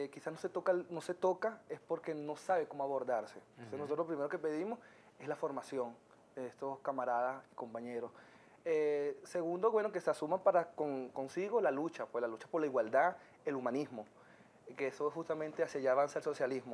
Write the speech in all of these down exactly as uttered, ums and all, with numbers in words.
eh, quizás no se, toca, no se toca es porque no sabe cómo abordarse. Entonces, uh-huh. nosotros lo primero que pedimos es la formación de estos camaradas y compañeros. Eh, segundo, bueno, que se asuman para con, consigo la lucha, pues la lucha por la igualdad, el humanismo, que eso justamente hacia allá avanza el socialismo.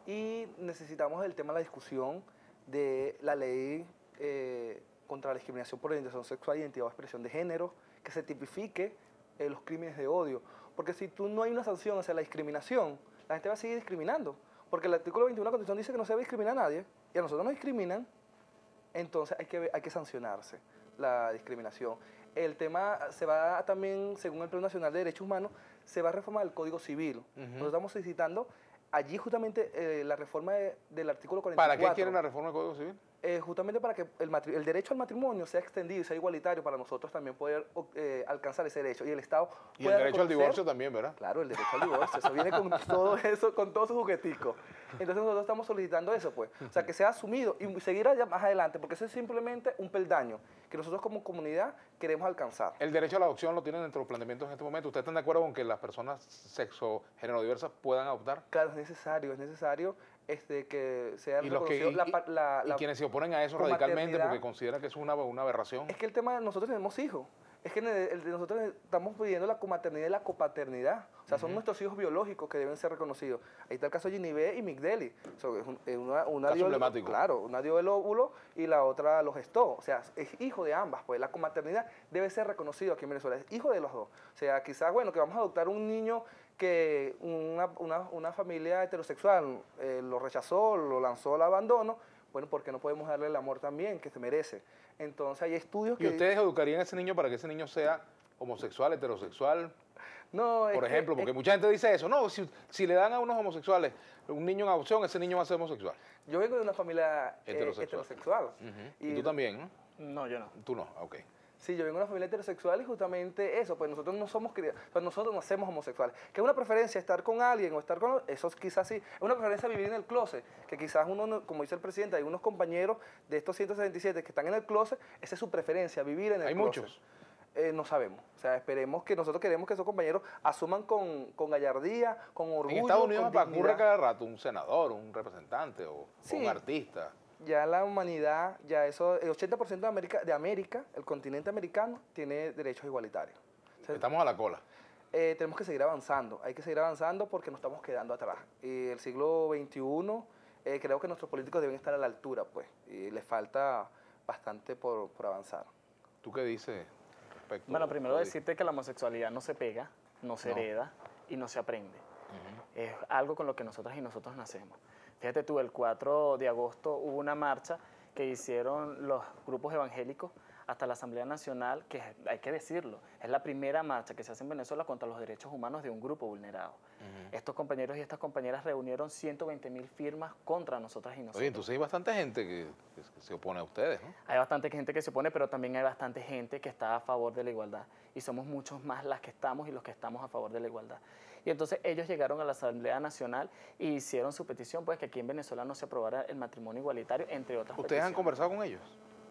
Y necesitamos el tema de la discusión de la ley eh, contra la discriminación por orientación sexual, identidad o expresión de género, que se tipifique eh, los crímenes de odio. Porque si tú no hay una sanción hacia la discriminación, la gente va a seguir discriminando. Porque el artículo veintiuno de la Constitución dice que no se debe discriminar a nadie, y a nosotros nos discriminan, entonces hay que, hay que sancionarse la discriminación. El tema se va a, también, según el Plan Nacional de Derechos Humanos, se va a reformar el Código Civil. Uh-huh. Nosotros estamos solicitando allí justamente eh, la reforma de, del artículo cuarenta y cuatro. ¿Para qué quieren la reforma del Código Civil? Eh, justamente para que el, el derecho al matrimonio sea extendido y sea igualitario para nosotros también poder eh, alcanzar ese derecho. Y el Estado Y el derecho al divorcio también, ¿verdad? Claro, el derecho al divorcio. Eso viene con todo eso, con todos sus jugueticos. Entonces nosotros estamos solicitando eso, pues. O sea, que sea asumido y seguir allá más adelante, porque eso es simplemente un peldaño que nosotros como comunidad queremos alcanzar. ¿El derecho a la adopción lo tienen dentro de los planteamientos en este momento? ¿Ustedes están de acuerdo con que las personas sexo, género diversas puedan adoptar? Claro, es necesario, es necesario este, que sea ¿Y, los que, y, la, la, y la, quienes se oponen a eso radicalmente porque consideran que es una, una aberración? Es que el tema de nosotros tenemos hijos. Es que el de nosotros estamos pidiendo la comaternidad y la copaternidad. O sea, uh-huh. son nuestros hijos biológicos que deben ser reconocidos. Ahí está el caso de Ginibé y Migdeli. O sea, es, un, es una, una caso dio, emblemático. Claro, una dio el óvulo y la otra lo gestó. O sea, es hijo de ambas. Pues la comaternidad debe ser reconocido aquí en Venezuela. Es hijo de los dos. O sea, quizás, bueno, que vamos a adoptar un niño que una, una, una familia heterosexual eh, lo rechazó, lo lanzó al abandono. Bueno, porque no podemos darle el amor también que se merece. Entonces hay estudios que... ¿Y ustedes educarían a ese niño para que ese niño sea homosexual, heterosexual? No, Por ejemplo, que, porque es... mucha gente dice eso. No, si, si le dan a unos homosexuales un niño en adopción, ese niño va a ser homosexual. Yo vengo de una familia heterosexual. Eh, heterosexual. Uh-huh. ¿Y, ¿Y tú también, no? No, yo no. Tú no, ok. Sí, yo vengo de una familia heterosexual y justamente eso, pues nosotros no somos criados, pues nosotros no hacemos homosexuales. Que es una preferencia estar con alguien o estar con... Eso quizás sí. Es una preferencia vivir en el closet, que quizás uno, como dice el presidente, hay unos compañeros de estos ciento setenta y siete que están en el closet, esa es su preferencia, vivir en el ¿Hay closet. ¿Hay muchos? Eh, no sabemos. O sea, esperemos que nosotros queremos que esos compañeros asuman con, con gallardía, con orgullo. En Estados Unidos ocurre cada rato un senador, un representante o, sí. o un artista. Ya la humanidad, ya eso, el ochenta por ciento de América, de América, el continente americano, tiene derechos igualitarios. O sea, estamos a la cola. Eh, tenemos que seguir avanzando, hay que seguir avanzando porque nos estamos quedando atrás. Y el siglo veintiuno, eh, creo que nuestros políticos deben estar a la altura, pues, y les falta bastante por, por avanzar. ¿Tú qué dices respecto? Bueno, primero decirte que la homosexualidad no se pega, no se no. hereda y no se aprende. Uh-huh. Es algo con lo que nosotras y nosotros nacemos. Fíjate tú, el cuatro de agosto hubo una marcha que hicieron los grupos evangélicos hasta la Asamblea Nacional, que hay que decirlo, es la primera marcha que se hace en Venezuela contra los derechos humanos de un grupo vulnerado. Uh-huh. Estos compañeros y estas compañeras reunieron ciento veinte mil firmas contra nosotras y nosotros. Oye, entonces hay bastante gente que, que se opone a ustedes, ¿no? Hay bastante gente que se opone, pero también hay bastante gente que está a favor de la igualdad. Y somos muchos más las que estamos y los que estamos a favor de la igualdad. Y entonces ellos llegaron a la Asamblea Nacional y hicieron su petición, pues que aquí en Venezuela no se aprobara el matrimonio igualitario, entre otras ¿Ustedes peticiones. han conversado con ellos?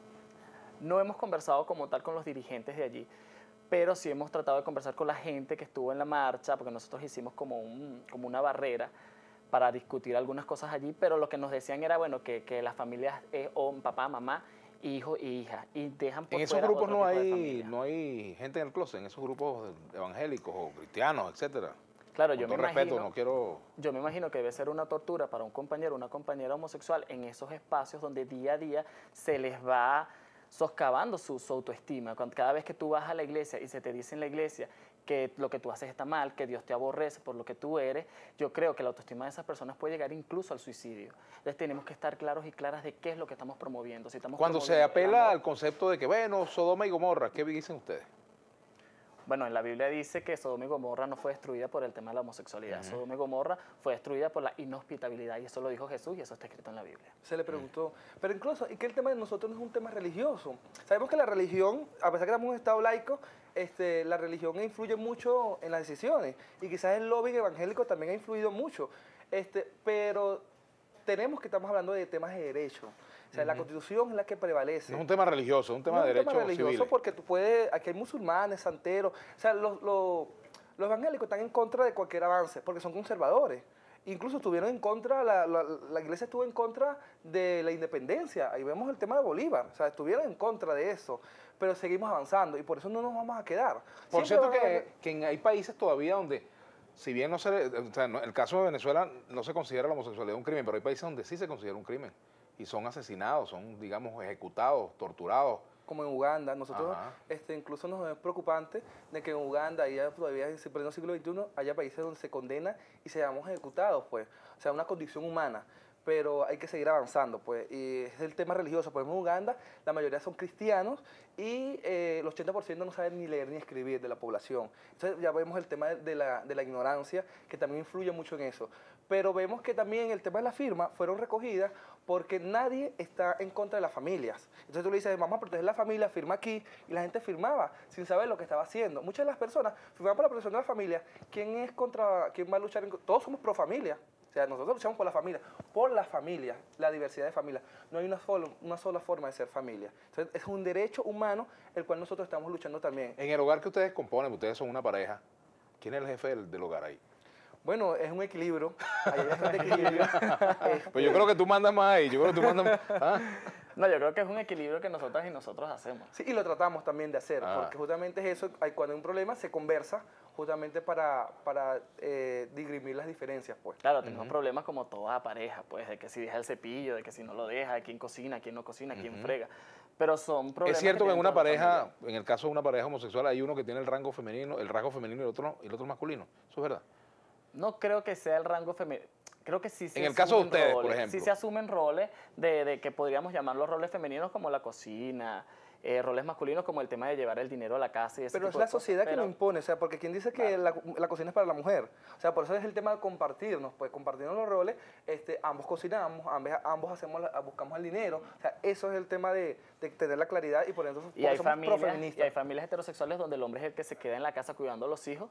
No hemos conversado como tal con los dirigentes de allí, pero sí hemos tratado de conversar con la gente que estuvo en la marcha, porque nosotros hicimos como, un, como una barrera para discutir algunas cosas allí, pero lo que nos decían era, bueno, que, que las familias es o papá, mamá, hijo y hija, y dejan por en esos fuera grupos otro no tipo de hay, familia. no hay gente en el closet, en esos grupos evangélicos o cristianos, etcétera. Claro, Con yo todo me respeto, imagino, no quiero... yo me imagino que debe ser una tortura para un compañero o una compañera homosexual en esos espacios donde día a día se les va socavando su, su autoestima. Cuando, cada vez que tú vas a la iglesia y se te dice en la iglesia que lo que tú haces está mal, que Dios te aborrece por lo que tú eres, yo creo que la autoestima de esas personas puede llegar incluso al suicidio. Entonces tenemos que estar claros y claras de qué es lo que estamos promoviendo. Si estamos Cuando se apela al concepto de que, bueno, Sodoma y Gomorra, ¿qué dicen ustedes? Bueno, en la Biblia dice que Sodoma y Gomorra no fue destruida por el tema de la homosexualidad. Uh-huh. Sodoma y Gomorra fue destruida por la inhospitabilidad, y eso lo dijo Jesús y eso está escrito en la Biblia. Se le preguntó, uh-huh. pero incluso, ¿y que el tema de nosotros no es un tema religioso? Sabemos que la religión, a pesar que estamos en un estado laico, este, la religión influye mucho en las decisiones, y quizás el lobby evangélico también ha influido mucho, este, pero tenemos que estamos hablando de temas de derecho. O sea, uh-huh. la Constitución es la que prevalece. No es un tema religioso, es un tema no de derechos civiles. No es un tema religioso porque tú puedes, aquí hay musulmanes, santeros, o sea, los, los, los evangélicos están en contra de cualquier avance porque son conservadores. Incluso estuvieron en contra, la, la, la iglesia estuvo en contra de la independencia. Ahí vemos el tema de Bolívar. O sea, estuvieron en contra de eso. Pero seguimos avanzando y por eso no nos vamos a quedar. Por Siempre cierto va a haber- que, que en- hay países todavía donde, si bien no se, le- o sea, no- el caso de Venezuela no se considera la homosexualidad un crimen, pero hay países donde sí se considera un crimen y son asesinados, son, digamos, ejecutados, torturados. como en Uganda, nosotros Ajá. este, incluso nos es preocupante de que en Uganda, ya todavía en el pleno siglo veintiuno, haya países donde se condena y seamos ejecutados, pues, o sea, una condición humana, pero hay que seguir avanzando, pues, y es el tema religioso, por ejemplo, en Uganda la mayoría son cristianos y eh, el ochenta por ciento no saben ni leer ni escribir de la población, entonces ya vemos el tema de la, de la ignorancia, que también influye mucho en eso, pero vemos que también el tema de las firmas fueron recogidas porque nadie está en contra de las familias. Entonces tú le dices, vamos a proteger la familia, firma aquí, y la gente firmaba sin saber lo que estaba haciendo. Muchas de las personas firmaban por la protección de la familia. ¿Quién es contra, quién va a luchar? En, todos somos pro familia. O sea, nosotros luchamos por la familia, por la familia, la diversidad de familias. No hay una sola, una sola forma de ser familia. Entonces es un derecho humano el cual nosotros estamos luchando también. En el hogar que ustedes componen, ustedes son una pareja, ¿quién es el jefe del, del hogar ahí? Bueno, es un equilibrio, hay bastante equilibrio. Este, Pues yo creo que tú mandas más ahí, yo creo que tú mandas más. ¿Ah? No, yo creo que es un equilibrio que nosotras y nosotros hacemos. Sí, y lo tratamos también de hacer, Ah. porque justamente es eso, hay, cuando hay un problema se conversa justamente para, para eh, dirimir las diferencias, pues. Claro, tenemos problemas como toda pareja, pues, de que si deja el cepillo, de que si no lo deja, de quién cocina, quién no cocina, quién frega. Pero son problemas. Es cierto que en tienen una toda la pareja, familia. en el caso de una pareja homosexual, hay uno que tiene el rango femenino, el rasgo femenino y el otro, y el otro masculino. Eso es verdad. No creo que sea el rango femenino. Creo que sí se En el caso de asumen ustedes, por roles, ejemplo. Sí se asumen roles de, de que podríamos llamar los roles femeninos como la cocina, eh, roles masculinos como el tema de llevar el dinero a la casa y ese Pero es tipo la de cosas, sociedad que pero- lo impone, o sea, porque quien dice que la, la cocina es para la mujer, o sea, por eso es el tema de compartirnos, pues compartirnos los roles, este, ambos cocinamos, ambos, ambos hacemos, la- buscamos el dinero, o sea, eso es el tema de, de tener la claridad y por eso, por Y hay, eso somos familias, y profeministas. hay familias heterosexuales donde el hombre es el que se queda en la casa cuidando a los hijos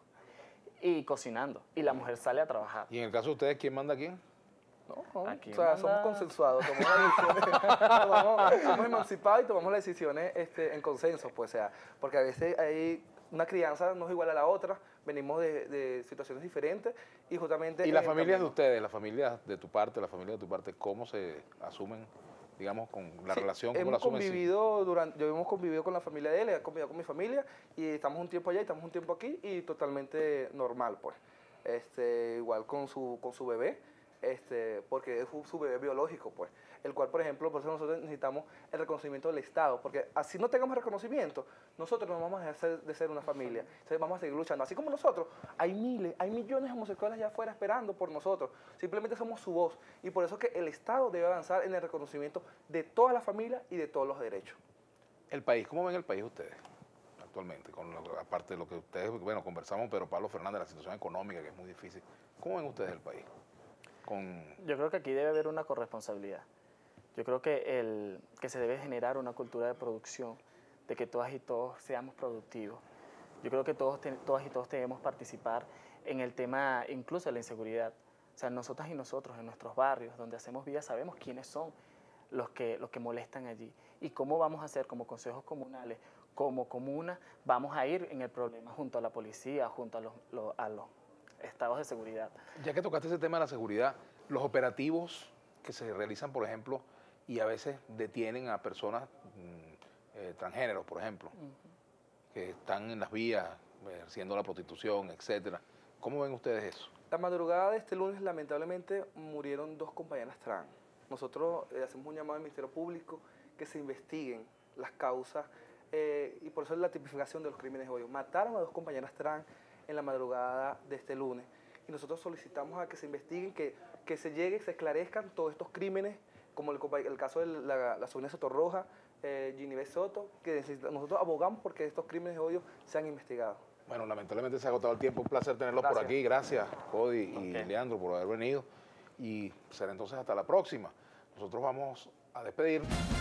y cocinando, y la mujer sale a trabajar. Y en el caso de ustedes, ¿quién manda a quién? No, no, Aquí o sea, somos manda- consensuados, tomamos las decisiones, tomamos- somos emancipados y tomamos las decisiones este, en consenso, pues, o sea, porque a veces hay una crianza no es igual a la otra, venimos de, de situaciones diferentes y justamente... Y las eh, familias de también- ustedes, las familias de tu parte, las familias de tu parte, ¿cómo se asumen, digamos, con la Sí, relación? ¿Cómo la hemos asumen? Sí. convivido durante, yo hemos convivido con la familia de él, he convivido con mi familia y estamos un tiempo allá y estamos un tiempo aquí y totalmente normal, pues. Este, igual con su, con su bebé, este, porque es su, su bebé biológico, pues. El cual, por ejemplo, por eso nosotros necesitamos el reconocimiento del Estado, porque así no tengamos reconocimiento, nosotros no vamos a dejar de ser una familia. Entonces vamos a seguir luchando. Así como nosotros, hay miles, hay millones de homosexuales allá afuera esperando por nosotros. Simplemente somos su voz. Y por eso es que el Estado debe avanzar en el reconocimiento de toda la familia y de todos los derechos. El país, ¿cómo ven el país ustedes actualmente? Con lo- aparte de lo que ustedes, bueno, conversamos, pero Pablo Fernández, la situación económica que es muy difícil. ¿Cómo ven ustedes el país? Con, Yo creo que aquí debe haber una corresponsabilidad. Yo creo que, el, que se debe generar una cultura de producción, de que todas y todos seamos productivos. Yo creo que todos, te- todas y todos debemos participar en el tema incluso de la inseguridad. O sea, nosotras y nosotros en nuestros barrios, donde hacemos vida, sabemos quiénes son los que, los que molestan allí. Y cómo vamos a hacer como consejos comunales, como comuna, vamos a ir en el problema junto a la policía, junto a los, los- a los estados de seguridad. ya que tocaste ese tema de la seguridad, los operativos que se realizan, por ejemplo, y a veces detienen a personas mm, eh, transgéneros, por ejemplo, que están en las vías ejerciendo la prostitución, etcétera. ¿Cómo ven ustedes eso? La madrugada de este lunes, lamentablemente, murieron dos compañeras trans. Nosotros eh, hacemos un llamado al Ministerio Público que se investiguen las causas eh, y por eso es la tipificación de los crímenes de odio. Mataron a dos compañeras trans en la madrugada de este lunes y nosotros solicitamos a que se investiguen, que, que se llegue, se esclarezcan todos estos crímenes, como el, compa- el caso de la, la sobrina Sotorroja, eh, Ginibé Soto, que necesita- nosotros abogamos porque estos crímenes de odio sean investigados. Bueno, lamentablemente se ha agotado el tiempo. Un placer tenerlos por Gracias. aquí. Gracias, Cody y Ok. Leandro, por haber venido. Y será entonces hasta la próxima. Nosotros vamos a despedir.